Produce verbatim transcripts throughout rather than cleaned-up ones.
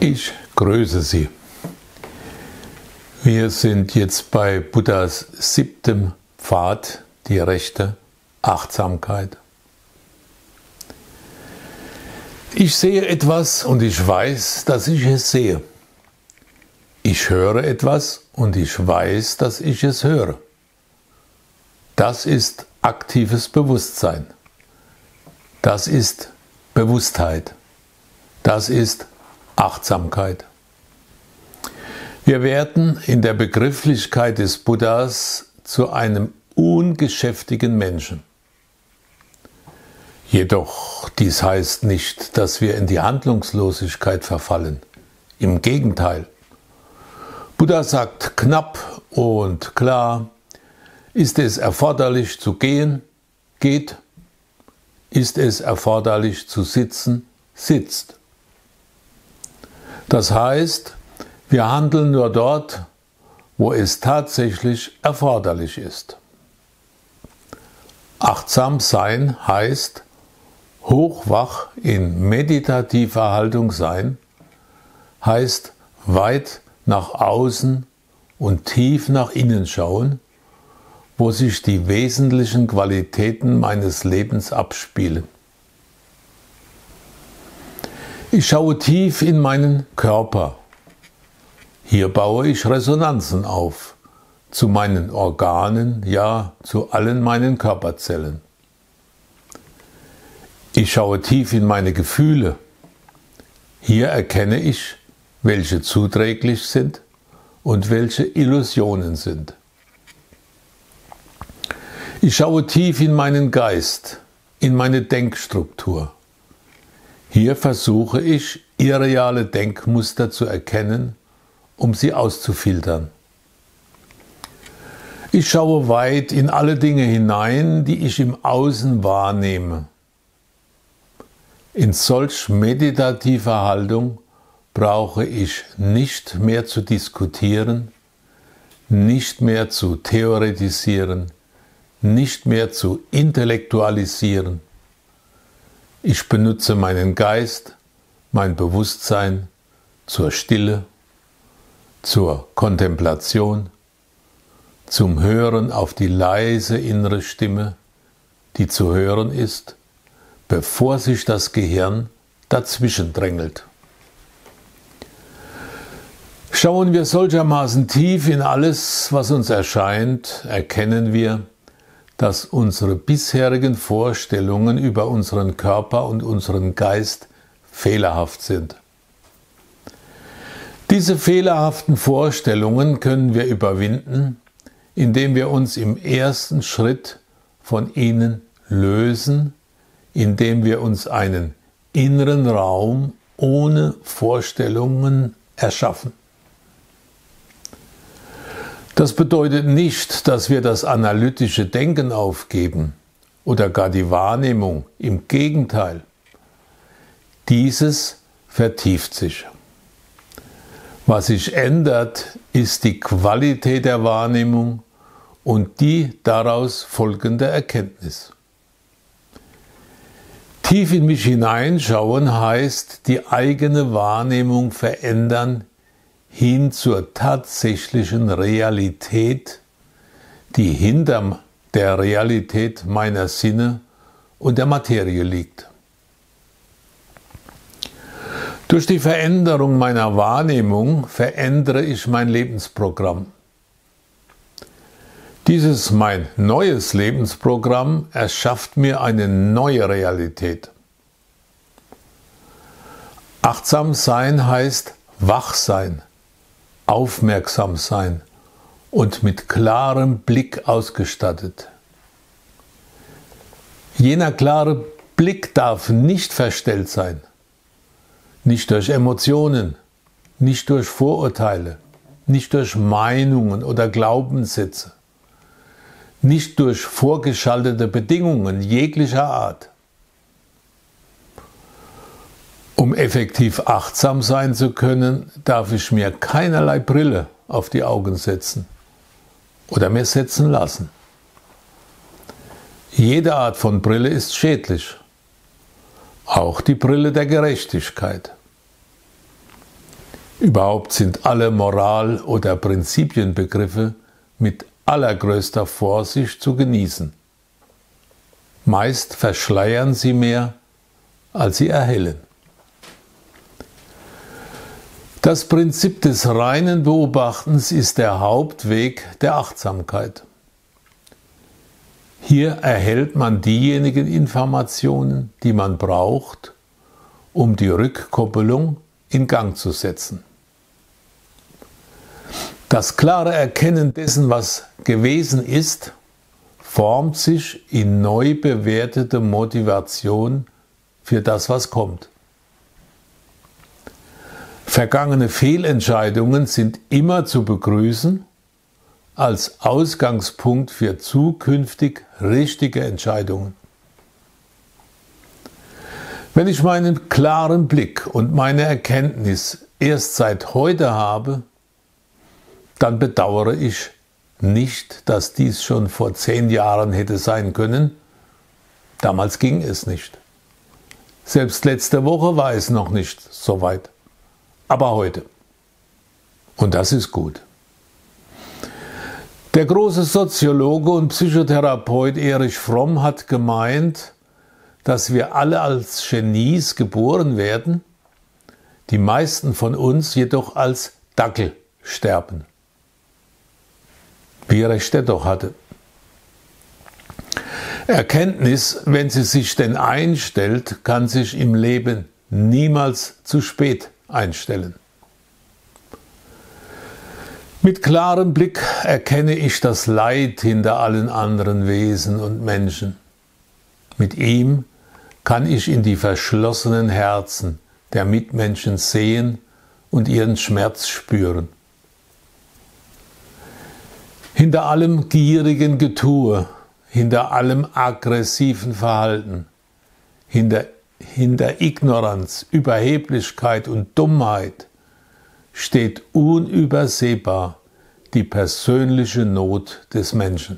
Ich grüße Sie. Wir sind jetzt bei Buddhas siebtem Pfad, die rechte Achtsamkeit. Ich sehe etwas und ich weiß, dass ich es sehe. Ich höre etwas und ich weiß, dass ich es höre. Das ist aktives Bewusstsein. Das ist Bewusstheit. Das ist Achtsamkeit. Wir werden in der Begrifflichkeit des Buddhas zu einem ungeschäftigen Menschen. Jedoch dies heißt nicht, dass wir in die Handlungslosigkeit verfallen. Im Gegenteil. Buddha sagt knapp und klar: Ist es erforderlich zu gehen, geht. Ist es erforderlich zu sitzen, sitzt. Das heißt, wir handeln nur dort, wo es tatsächlich erforderlich ist. Achtsam sein heißt hochwach in meditativer Haltung sein, heißt weit nach außen und tief nach innen schauen, wo sich die wesentlichen Qualitäten meines Lebens abspielen. Ich schaue tief in meinen Körper. Hier baue ich Resonanzen auf, zu meinen Organen, ja, zu allen meinen Körperzellen. Ich schaue tief in meine Gefühle. Hier erkenne ich, welche zuträglich sind und welche Illusionen sind. Ich schaue tief in meinen Geist, in meine Denkstruktur. Hier versuche ich, irreale Denkmuster zu erkennen, um sie auszufiltern. Ich schaue weit in alle Dinge hinein, die ich im Außen wahrnehme. In solch meditativer Haltung brauche ich nicht mehr zu diskutieren, nicht mehr zu theoretisieren, nicht mehr zu intellektualisieren. Ich benutze meinen Geist, mein Bewusstsein zur Stille, zur Kontemplation, zum Hören auf die leise innere Stimme, die zu hören ist, bevor sich das Gehirn dazwischen drängelt. Schauen wir solchermaßen tief in alles, was uns erscheint, erkennen wir, dass unsere bisherigen Vorstellungen über unseren Körper und unseren Geist fehlerhaft sind. Diese fehlerhaften Vorstellungen können wir überwinden, indem wir uns im ersten Schritt von ihnen lösen, indem wir uns einen inneren Raum ohne Vorstellungen erschaffen. Das bedeutet nicht, dass wir das analytische Denken aufgeben oder gar die Wahrnehmung. Im Gegenteil. Dieses vertieft sich. Was sich ändert, ist die Qualität der Wahrnehmung und die daraus folgende Erkenntnis. Tief in mich hineinschauen heißt die eigene Wahrnehmung verändern hin zur tatsächlichen Realität, die hinter der Realität meiner Sinne und der Materie liegt. Durch die Veränderung meiner Wahrnehmung verändere ich mein Lebensprogramm. Dieses mein neues Lebensprogramm erschafft mir eine neue Realität. Achtsam sein heißt wach sein, aufmerksam sein und mit klarem Blick ausgestattet. Jener klare Blick darf nicht verstellt sein, nicht durch Emotionen, nicht durch Vorurteile, nicht durch Meinungen oder Glaubenssätze, nicht durch vorgeschaltete Bedingungen jeglicher Art. Um effektiv achtsam sein zu können, darf ich mir keinerlei Brille auf die Augen setzen oder mir setzen lassen. Jede Art von Brille ist schädlich, auch die Brille der Gerechtigkeit. Überhaupt sind alle Moral- oder Prinzipienbegriffe mit allergrößter Vorsicht zu genießen. Meist verschleiern sie mehr, als sie erhellen. Das Prinzip des reinen Beobachtens ist der Hauptweg der Achtsamkeit. Hier erhält man diejenigen Informationen, die man braucht, um die Rückkoppelung in Gang zu setzen. Das klare Erkennen dessen, was gewesen ist, formt sich in neu bewertete Motivation für das, was kommt. Vergangene Fehlentscheidungen sind immer zu begrüßen als Ausgangspunkt für zukünftig richtige Entscheidungen. Wenn ich meinen klaren Blick und meine Erkenntnis erst seit heute habe, dann bedauere ich nicht, dass dies schon vor zehn Jahren hätte sein können. Damals ging es nicht. Selbst letzte Woche war es noch nicht so weit. Aber heute. Und das ist gut. Der große Soziologe und Psychotherapeut Erich Fromm hat gemeint, dass wir alle als Genies geboren werden, die meisten von uns jedoch als Dackel sterben. Wie recht er doch hatte. Erkenntnis, wenn sie sich denn einstellt, kann sich im Leben niemals zu spät einstellen. Mit klarem Blick erkenne ich das Leid hinter allen anderen Wesen und Menschen. Mit ihm kann ich in die verschlossenen Herzen der Mitmenschen sehen und ihren Schmerz spüren. Hinter allem gierigen Getue, hinter allem aggressiven Verhalten, hinter, hinter Ignoranz, Überheblichkeit und Dummheit steht unübersehbar die persönliche Not des Menschen.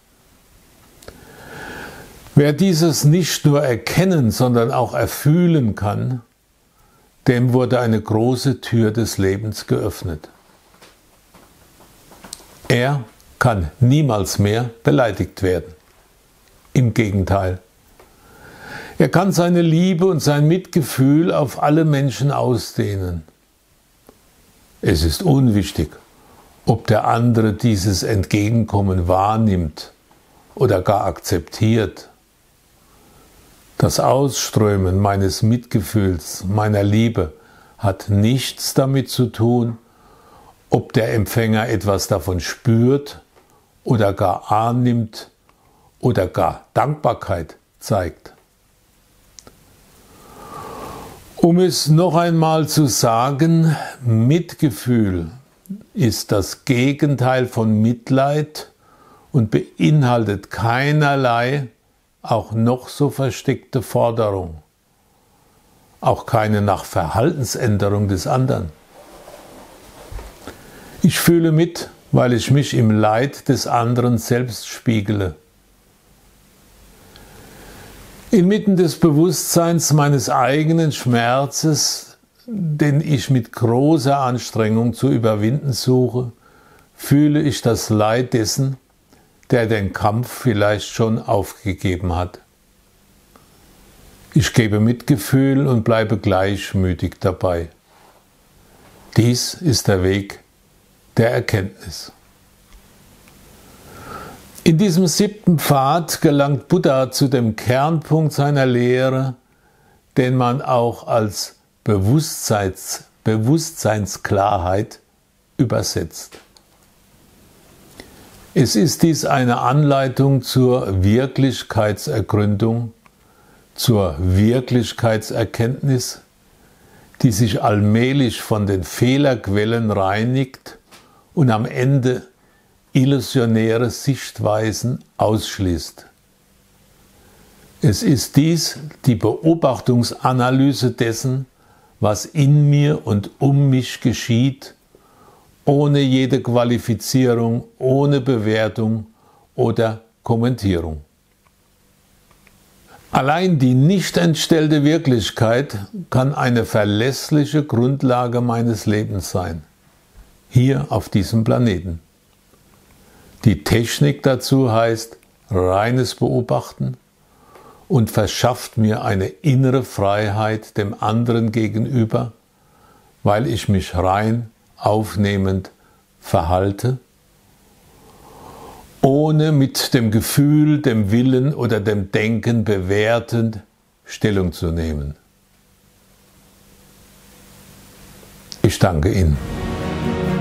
Wer dieses nicht nur erkennen, sondern auch erfühlen kann, dem wurde eine große Tür des Lebens geöffnet. Er kann niemals mehr beleidigt werden. Im Gegenteil. Er kann seine Liebe und sein Mitgefühl auf alle Menschen ausdehnen. Es ist unwichtig, ob der andere dieses Entgegenkommen wahrnimmt oder gar akzeptiert. Das Ausströmen meines Mitgefühls, meiner Liebe hat nichts damit zu tun, ob der Empfänger etwas davon spürt oder gar annimmt oder gar Dankbarkeit zeigt. Um es noch einmal zu sagen, Mitgefühl ist das Gegenteil von Mitleid und beinhaltet keinerlei, auch noch so versteckte Forderung, auch keine nach Verhaltensänderung des anderen. Ich fühle mit, weil ich mich im Leid des anderen selbst spiegele. Inmitten des Bewusstseins meines eigenen Schmerzes, den ich mit großer Anstrengung zu überwinden suche, fühle ich das Leid dessen, der den Kampf vielleicht schon aufgegeben hat. Ich gebe Mitgefühl und bleibe gleichmütig dabei. Dies ist der Weg der Erkenntnis. In diesem siebten Pfad gelangt Buddha zu dem Kernpunkt seiner Lehre, den man auch als Bewusstseins, Bewusstseinsklarheit übersetzt. Es ist dies eine Anleitung zur Wirklichkeitsergründung, zur Wirklichkeitserkenntnis, die sich allmählich von den Fehlerquellen reinigt und am Ende illusionäre Sichtweisen ausschließt. Es ist dies die Beobachtungsanalyse dessen, was in mir und um mich geschieht, ohne jede Qualifizierung, ohne Bewertung oder Kommentierung. Allein die nicht entstellte Wirklichkeit kann eine verlässliche Grundlage meines Lebens sein, hier auf diesem Planeten. Die Technik dazu heißt reines Beobachten und verschafft mir eine innere Freiheit dem anderen gegenüber, weil ich mich rein aufnehmend verhalte, ohne mit dem Gefühl, dem Willen oder dem Denken bewertend Stellung zu nehmen. Ich danke Ihnen.